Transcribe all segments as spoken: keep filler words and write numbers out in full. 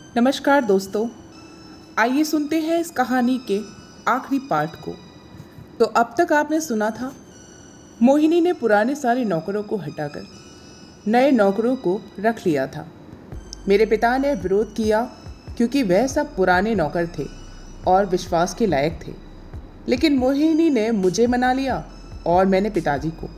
नमस्कार दोस्तों, आइए सुनते हैं इस कहानी के आखिरी पार्ट को। तो अब तक आपने सुना था, मोहिनी ने पुराने सारे नौकरों को हटाकर नए नौकरों को रख लिया था। मेरे पिता ने विरोध किया क्योंकि वह सब पुराने नौकर थे और विश्वास के लायक थे, लेकिन मोहिनी ने मुझे मना लिया और मैंने पिताजी को।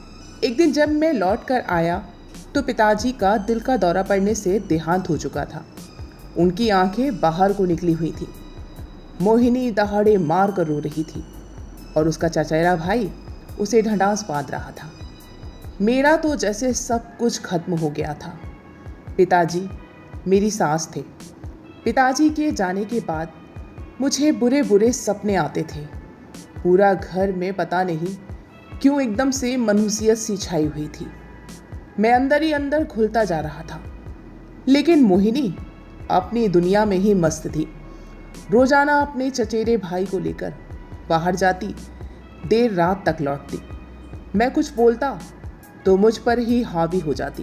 एक दिन जब मैं लौट कर आया तो पिताजी का दिल का दौरा पड़ने से देहांत हो चुका था। उनकी आंखें बाहर को निकली हुई थी। मोहिनी दहाड़े मार कर रो रही थी और उसका चचेरा भाई उसे ढंढास बांध रहा था। मेरा तो जैसे सब कुछ खत्म हो गया था। पिताजी मेरी सांस थे। पिताजी के जाने के बाद मुझे बुरे बुरे सपने आते थे। पूरा घर में पता नहीं क्यों एकदम से मनुसियत सी छाई हुई थी। मैं अंदर ही अंदर घुलता जा रहा था, लेकिन मोहिनी अपनी दुनिया में ही मस्त थी। रोजाना अपने चचेरे भाई को लेकर बाहर जाती, देर रात तक लौटती। मैं कुछ बोलता तो मुझ पर ही हावी हो जाती।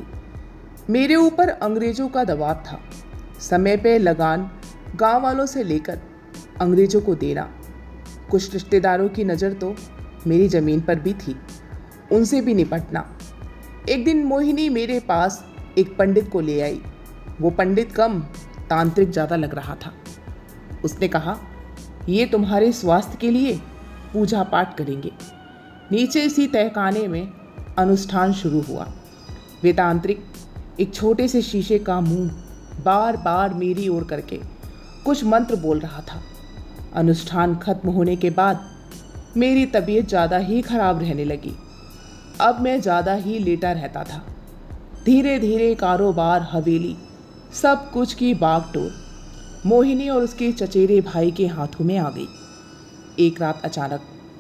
मेरे ऊपर अंग्रेजों का दबाव था। समय पे लगान गांव वालों से लेकर अंग्रेजों को देना। कुछ रिश्तेदारों की नज़र तो मेरी ज़मीन पर भी थी, उनसे भी निपटना। एक दिन मोहिनी मेरे पास एक पंडित को ले आई। वो पंडित कम तांत्रिक ज़्यादा लग रहा था। उसने कहा, ये तुम्हारे स्वास्थ्य के लिए पूजा पाठ करेंगे। नीचे इसी तहखाने में अनुष्ठान शुरू हुआ। वे तांत्रिक एक छोटे से शीशे का मुंह बार बार मेरी ओर करके कुछ मंत्र बोल रहा था। अनुष्ठान खत्म होने के बाद मेरी तबीयत ज़्यादा ही खराब रहने लगी। अब मैं ज़्यादा ही लेटा रहता था। धीरे धीरे कारोबार, हवेली, सब कुछ की बागडोर मोहिनी और उसके चचेरे भाई के हाथों में आ गई। एक रात अचानक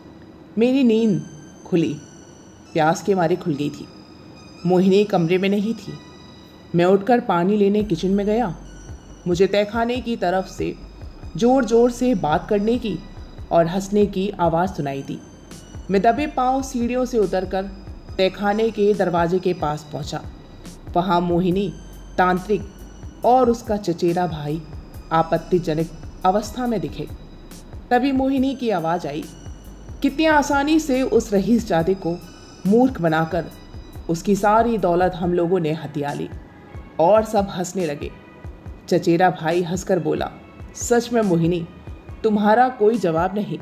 मेरी नींद खुली, प्यास के मारे खुल गई थी। मोहिनी कमरे में नहीं थी। मैं उठकर पानी लेने किचन में गया। मुझे तहखाने की तरफ से ज़ोर ज़ोर से बात करने की और हंसने की आवाज़ सुनाई दी। मैं दबे पांव सीढ़ियों से उतरकर तहखाने के दरवाजे के पास पहुंचा। वहाँ मोहिनी, तांत्रिक और उसका चचेरा भाई आपत्तिजनक अवस्था में दिखे। तभी मोहिनी की आवाज़ आई। कितनी आसानी से उस रईसजादे को मूर्ख बनाकर उसकी सारी दौलत हम लोगों ने हथिया ली और सब हंसने लगे। चचेरा भाई हंसकर बोला, सच में मोहिनी, तुम्हारा कोई जवाब नहीं।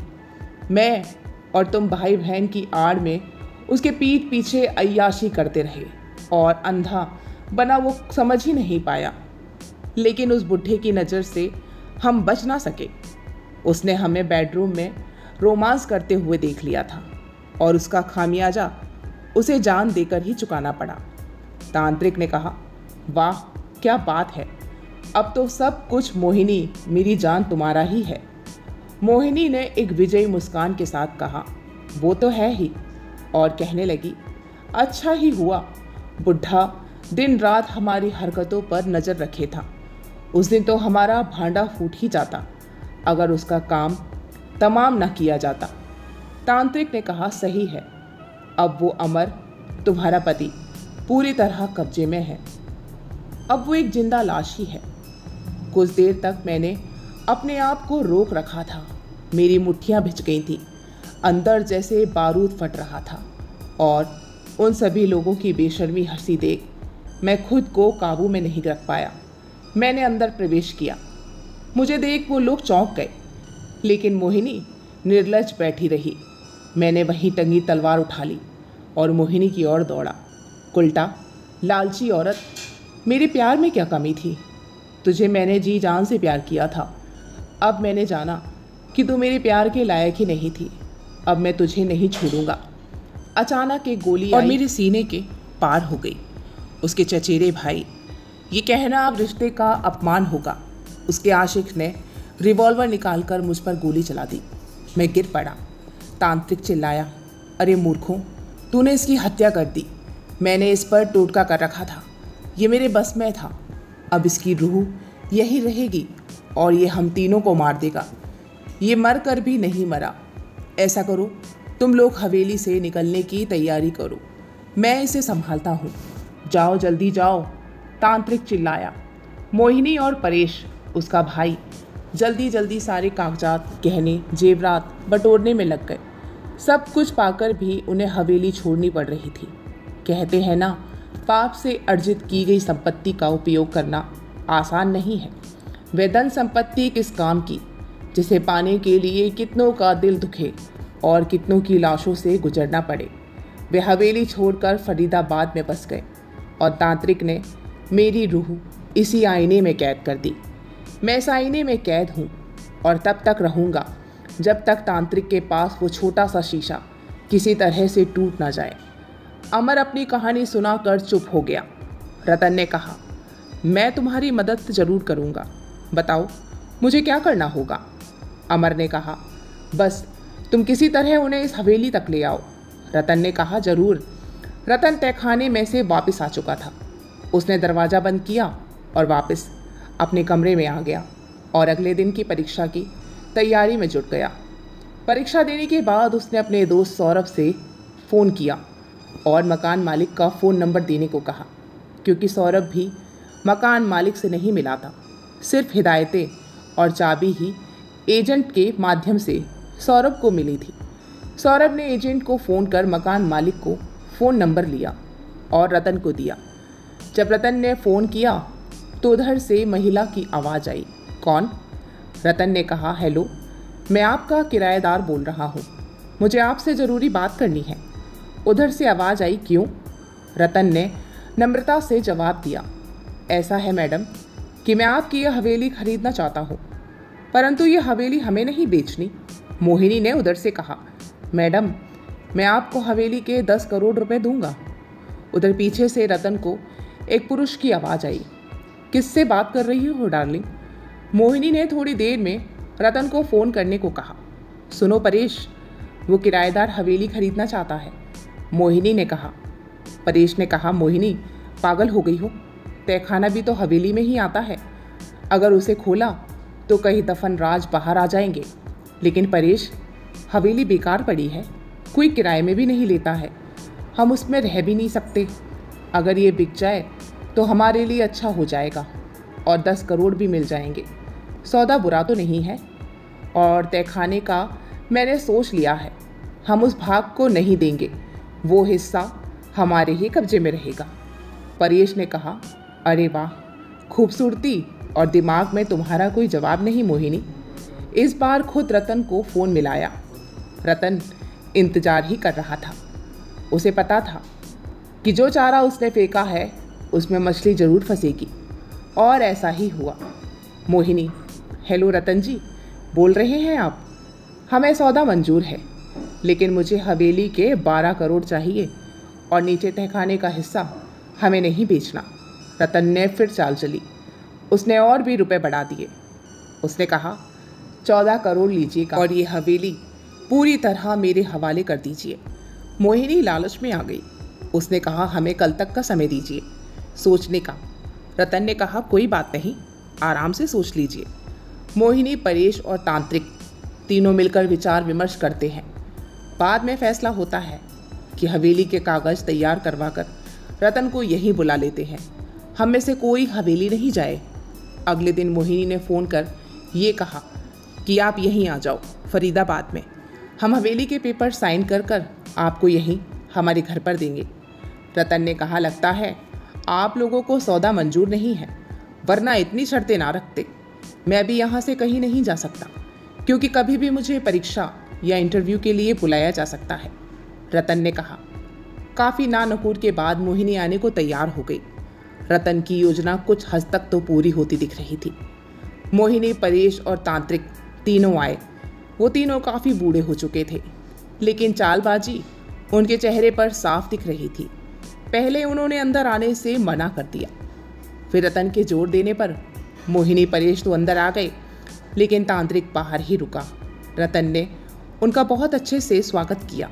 मैं और तुम भाई बहन की आड़ में उसके पीठ पीछे अय्याशी करते रहे और अंधा बना वो समझ ही नहीं पाया। लेकिन उस बुढ़े की नज़र से हम बच ना सके। उसने हमें बेडरूम में रोमांस करते हुए देख लिया था और उसका खामियाजा उसे जान देकर ही चुकाना पड़ा। तांत्रिक ने कहा, वाह क्या बात है, अब तो सब कुछ मोहिनी, मेरी जान तुम्हारा ही है। मोहिनी ने एक विजयी मुस्कान के साथ कहा, वो तो है ही, और कहने लगी, अच्छा ही हुआ बुढ़ा दिन रात हमारी हरकतों पर नज़र रखे था। उस दिन तो हमारा भांडा फूट ही जाता अगर उसका काम तमाम न किया जाता। तांत्रिक ने कहा, सही है, अब वो अमर, तुम्हारा पति, पूरी तरह कब्जे में है। अब वो एक जिंदा लाश ही है। कुछ देर तक मैंने अपने आप को रोक रखा था। मेरी मुट्ठियाँ भिज गई थी, अंदर जैसे बारूद फट रहा था, और उन सभी लोगों की बेशर्मी हंसी देख मैं खुद को काबू में नहीं रख पाया। मैंने अंदर प्रवेश किया। मुझे देख वो लोग चौंक गए, लेकिन मोहिनी निर्लज बैठी रही। मैंने वहीं टंगी तलवार उठा ली और मोहिनी की ओर दौड़ा। उल्टा, लालची औरत, मेरे प्यार में क्या कमी थी? तुझे मैंने जी जान से प्यार किया था। अब मैंने जाना कि तू मेरे प्यार के लायक ही नहीं थी। अब मैं तुझे नहीं छोड़ूंगा। अचानक एक गोली और मेरे सीने के पार हो गई। उसके चचेरे भाई, ये कहना अब रिश्ते का अपमान होगा। उसके आशिक ने रिवॉल्वर निकालकर मुझ पर गोली चला दी। मैं गिर पड़ा। तांत्रिक चिल्लाया, अरे मूर्खों, तूने इसकी हत्या कर दी। मैंने इस पर टोटका कर रखा था। ये मेरे बस में था। अब इसकी रूह यही रहेगी और ये हम तीनों को मार देगा। ये मर कर भी नहीं मरा। ऐसा करो, तुम लोग हवेली से निकलने की तैयारी करो, मैं इसे संभालता हूँ। जाओ, जल्दी जाओ, तांत्रिक चिल्लाया। मोहिनी और परेश उसका भाई जल्दी जल्दी सारे कागजात, गहने, जेवरात बटोरने में लग गए। सब कुछ पाकर भी उन्हें हवेली छोड़नी पड़ रही थी। कहते हैं ना, पाप से अर्जित की गई संपत्ति का उपयोग करना आसान नहीं है। वे धन संपत्ति किस काम की, जिसे पाने के लिए कितनों का दिल दुखे और कितनों की लाशों से गुजरना पड़े। वे हवेली छोड़कर फरीदाबाद में बस गए और तांत्रिक ने मेरी रूह इसी आईने में कैद कर दी। मैं इस आईने में कैद हूँ और तब तक रहूँगा जब तक तांत्रिक के पास वो छोटा सा शीशा किसी तरह से टूट ना जाए। अमर अपनी कहानी सुनाकर चुप हो गया। रतन ने कहा, मैं तुम्हारी मदद ज़रूर करूँगा, बताओ मुझे क्या करना होगा। अमर ने कहा, बस तुम किसी तरह उन्हें इस हवेली तक ले आओ। रतन ने कहा, ज़रूर। रतन तहखाने में से वापस आ चुका था। उसने दरवाज़ा बंद किया और वापस अपने कमरे में आ गया और अगले दिन की परीक्षा की तैयारी में जुट गया। परीक्षा देने के बाद उसने अपने दोस्त सौरभ से फ़ोन किया और मकान मालिक का फ़ोन नंबर देने को कहा, क्योंकि सौरभ भी मकान मालिक से नहीं मिला था। सिर्फ हिदायतें और चाबी ही एजेंट के माध्यम से सौरभ को मिली थी। सौरभ ने एजेंट को फ़ोन कर मकान मालिक को फ़ोन नंबर लिया और रतन को दिया। जब रतन ने फ़ोन किया तो उधर से महिला की आवाज़ आई। कौन? रतन ने कहा, हेलो, मैं आपका किराएदार बोल रहा हूँ, मुझे आपसे ज़रूरी बात करनी है। उधर से आवाज़ आई, क्यों? रतन ने नम्रता से जवाब दिया, ऐसा है मैडम कि मैं आपकी यह हवेली खरीदना चाहता हूँ, परंतु ये हवेली हमें नहीं बेचनी। मोहिनी ने उधर से कहा, मैडम मैं आपको हवेली के दस करोड़ रुपए दूंगा। उधर पीछे से रतन को एक पुरुष की आवाज़ आई, किससे बात कर रही हो डार्लिंग? मोहिनी ने थोड़ी देर में रतन को फ़ोन करने को कहा। सुनो परेश, वो किराएदार हवेली खरीदना चाहता है। मोहिनी ने कहा। परेश ने कहा, मोहिनी पागल हो गई हो, तहखाना भी तो हवेली में ही आता है। अगर उसे खोला तो कई दफन राज बाहर आ जाएंगे। लेकिन परेश, हवेली बेकार पड़ी है, कोई किराए में भी नहीं लेता है, हम उसमें रह भी नहीं सकते। अगर ये बिक जाए तो हमारे लिए अच्छा हो जाएगा और दस करोड़ भी मिल जाएंगे। सौदा बुरा तो नहीं है और तहखाने का मैंने सोच लिया है, हम उस भाग को नहीं देंगे, वो हिस्सा हमारे ही कब्जे में रहेगा। परेश ने कहा, अरे वाह, खूबसूरती और दिमाग में तुम्हारा कोई जवाब नहीं मोहिनी। इस बार खुद रतन को फ़ोन मिलाया। रतन इंतज़ार ही कर रहा था। उसे पता था कि जो चारा उसने फेंका है उसमें मछली ज़रूर फंसेगी, और ऐसा ही हुआ। मोहिनी, हेलो रतन जी, बोल रहे हैं आप? हमें सौदा मंजूर है, लेकिन मुझे हवेली के बारह करोड़ चाहिए और नीचे तहखाने का हिस्सा हमें नहीं बेचना। रतन ने फिर चाल चली। उसने और भी रुपए बढ़ा दिए। उसने कहा, चौदह करोड़ लीजिएगा और ये हवेली पूरी तरह मेरे हवाले कर दीजिए। मोहिनी लालच में आ गई। उसने कहा, हमें कल तक का समय दीजिए सोचने का। रतन ने कहा, कोई बात नहीं, आराम से सोच लीजिए। मोहिनी, परेश और तांत्रिक तीनों मिलकर विचार विमर्श करते हैं। बाद में फैसला होता है कि हवेली के कागज़ तैयार करवाकर रतन को यहीं बुला लेते हैं, हम में से कोई हवेली नहीं जाए। अगले दिन मोहिनी ने फ़ोन कर ये कहा कि आप यहीं आ जाओ फरीदाबाद में, हम हवेली के पेपर साइन कर कर आपको यहीं हमारे घर पर देंगे। रतन ने कहा, लगता है आप लोगों को सौदा मंजूर नहीं है, वरना इतनी शर्तें ना रखते। मैं भी यहाँ से कहीं नहीं जा सकता, क्योंकि कभी भी मुझे परीक्षा या इंटरव्यू के लिए बुलाया जा सकता है। रतन ने कहा। काफ़ी नानुकुर के बाद मोहिनी आने को तैयार हो गई। रतन की योजना कुछ हद तक तो पूरी होती दिख रही थी। मोहिनी, परेश और तांत्रिक तीनों आए। वो तीनों काफ़ी बूढ़े हो चुके थे, लेकिन चालबाजी उनके चेहरे पर साफ दिख रही थी। पहले उन्होंने अंदर आने से मना कर दिया, फिर रतन के जोर देने पर मोहिनी, परेश तो अंदर आ गए, लेकिन तांत्रिक बाहर ही रुका। रतन ने उनका बहुत अच्छे से स्वागत किया।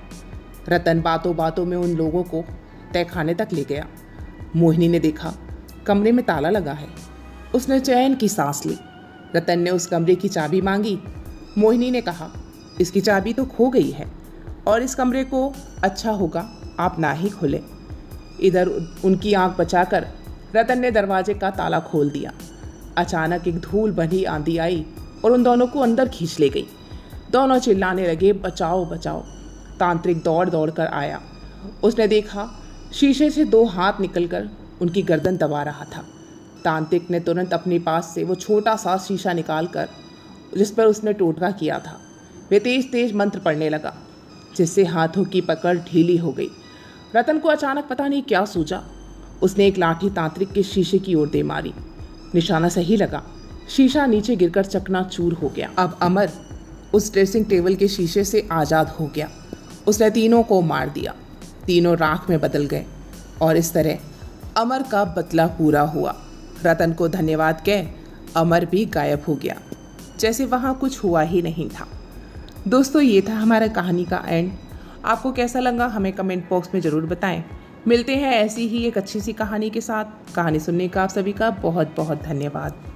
रतन बातों बातों में उन लोगों को तहखाने तक ले गया। मोहिनी ने देखा कमरे में ताला लगा है। उसने चैन की सांस ली। रतन ने उस कमरे की चाबी मांगी। मोहिनी ने कहा, इसकी चाबी तो खो गई है और इस कमरे को अच्छा होगा आप ना ही खोलें। इधर उनकी आंख बचाकर रतन ने दरवाजे का ताला खोल दिया। अचानक एक धूल भरी आंधी आई और उन दोनों को अंदर खींच ले गई। दोनों चिल्लाने लगे, बचाओ बचाओ। तांत्रिक दौड़ दौड़ कर आया। उसने देखा शीशे से दो हाथ निकलकर उनकी गर्दन दबा रहा था। तांत्रिक ने तुरंत अपने पास से वो छोटा सा शीशा निकाल कर जिस पर उसने टोटका किया था वे तेज तेज मंत्र पढ़ने लगा, जिससे हाथों की पकड़ ढीली हो गई। रतन को अचानक पता नहीं क्या सूझा। उसने एक लाठी तांत्रिक के शीशे की ओर दे मारी। निशाना सही लगा। शीशा नीचे गिरकर चकनाचूर हो गया। अब अमर उस ड्रेसिंग टेबल के शीशे से आज़ाद हो गया। उसने तीनों को मार दिया। तीनों राख में बदल गए और इस तरह अमर का बदला पूरा हुआ। रतन को धन्यवाद कह अमर भी गायब हो गया, जैसे वहाँ कुछ हुआ ही नहीं था। दोस्तों, ये था हमारा कहानी का एंड। आपको कैसा लगा हमें कमेंट बॉक्स में ज़रूर बताएं। मिलते हैं ऐसी ही एक अच्छी सी कहानी के साथ। कहानी सुनने का आप सभी का बहुत बहुत धन्यवाद।